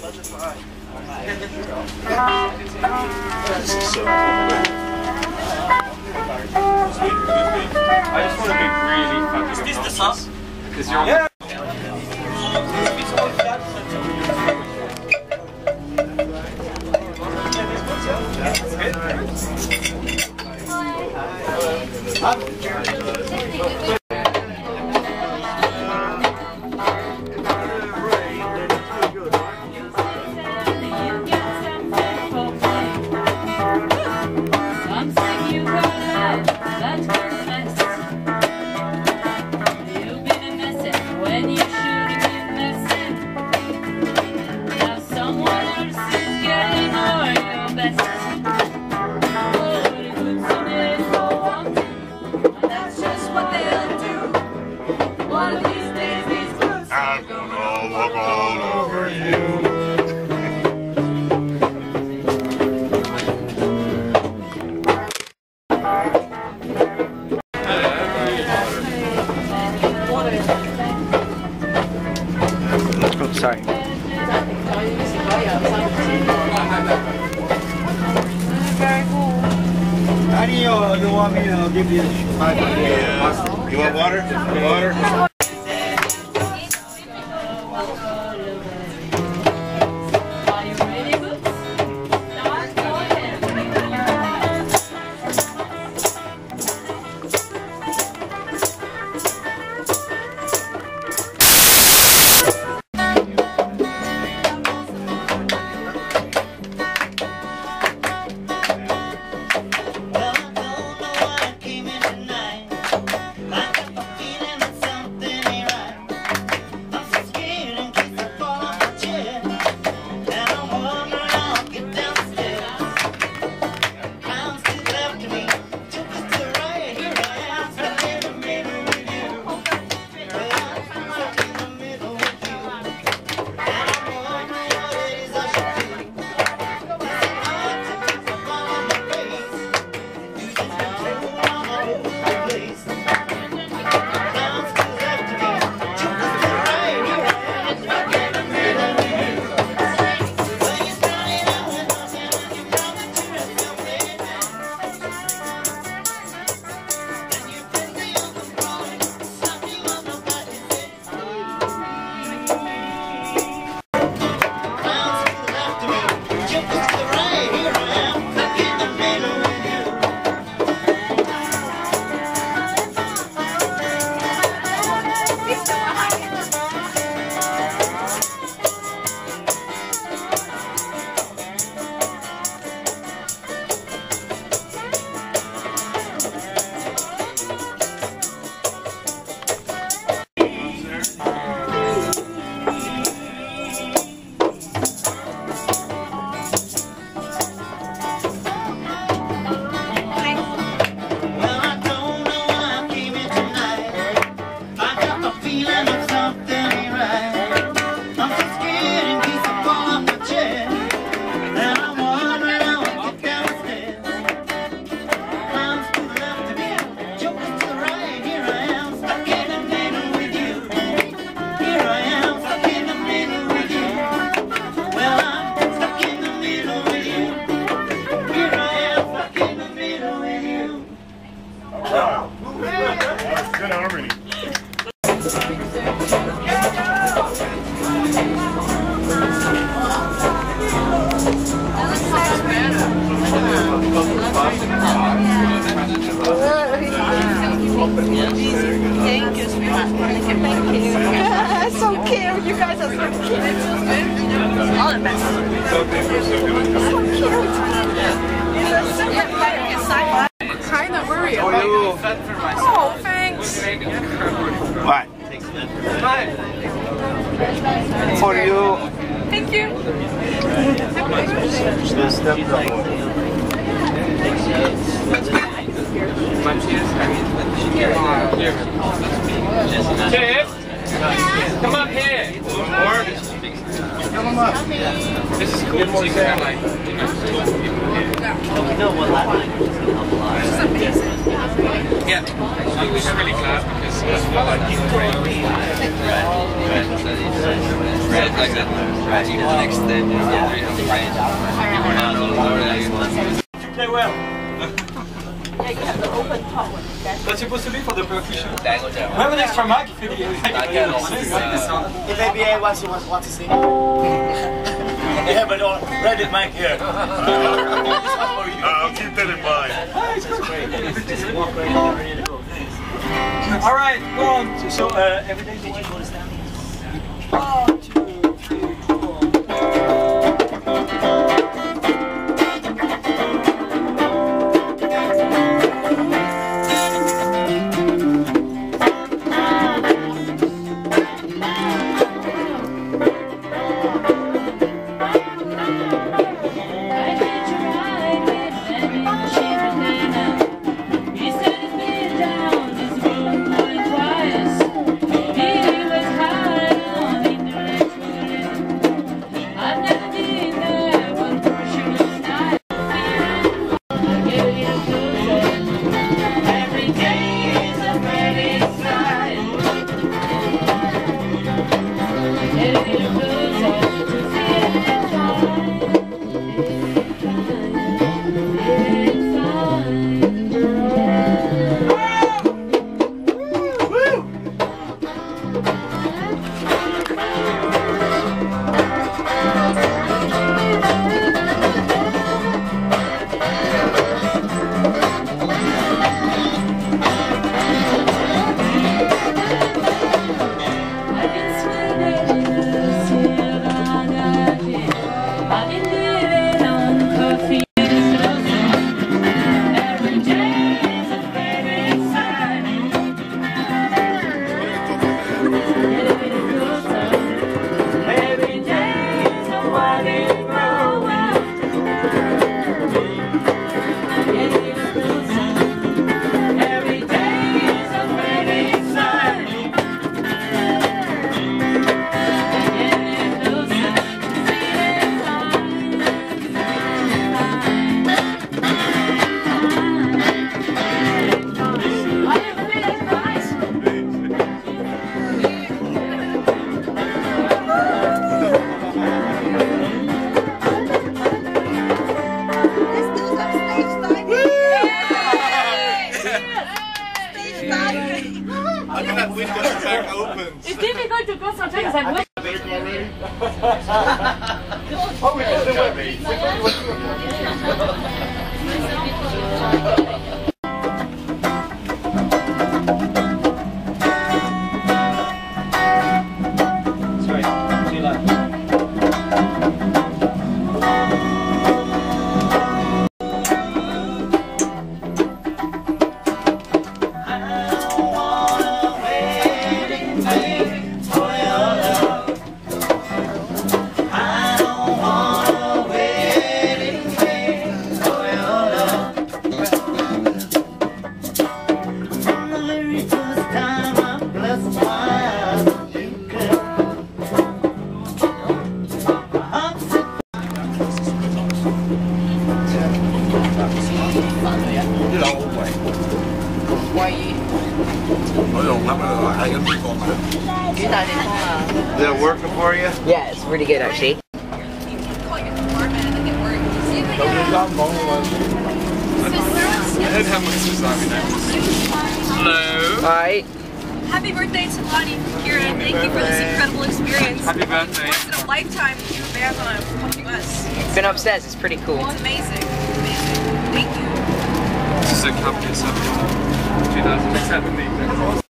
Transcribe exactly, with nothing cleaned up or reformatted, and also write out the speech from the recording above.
This is so cool. I just want to be really fucking obnoxious. Is this the sauce? Because you're yeah. Sorry. How do you, uh, you want me to give you five hundred? Yeah. You want water? Water? Good harmony. Thank you, sweetheart. Thank you. So cute. You guys are so cute. All the best. So cute. Kind of worried. How are you? Oh, thanks. What? For you. Thank you. Just step up. Cheers. Come up here. Or this is cool. So you can like, you know, talk to people here. You know what that language is going to help a lot. Yeah, I was really glad because it's more like you can Red, like that. Right, you can extend it. Yeah, You play well. Yeah, you have the open top one. That's supposed to be for the percussion. We Dangle down. have an extra mic if you need it. If A B A wants to want to sing. Yeah, but don't read it mic here. I'll keep that in mind. All right, go on. So uh, every day the white goes down. One, two, three, four. It's difficult to go sometimes. I'm waiting. Is that working for you? Yeah, it's pretty good actually. Hello. Hi. Happy birthday to Lonnie from Kieran. Thank you for this incredible experience. Happy birthday. Once in a lifetime to a band on a fucking bus. It's been upstairs, it's pretty cool. It's amazing. Amazing. Thank you. This is a Cabinet seventy, two thousand seventy.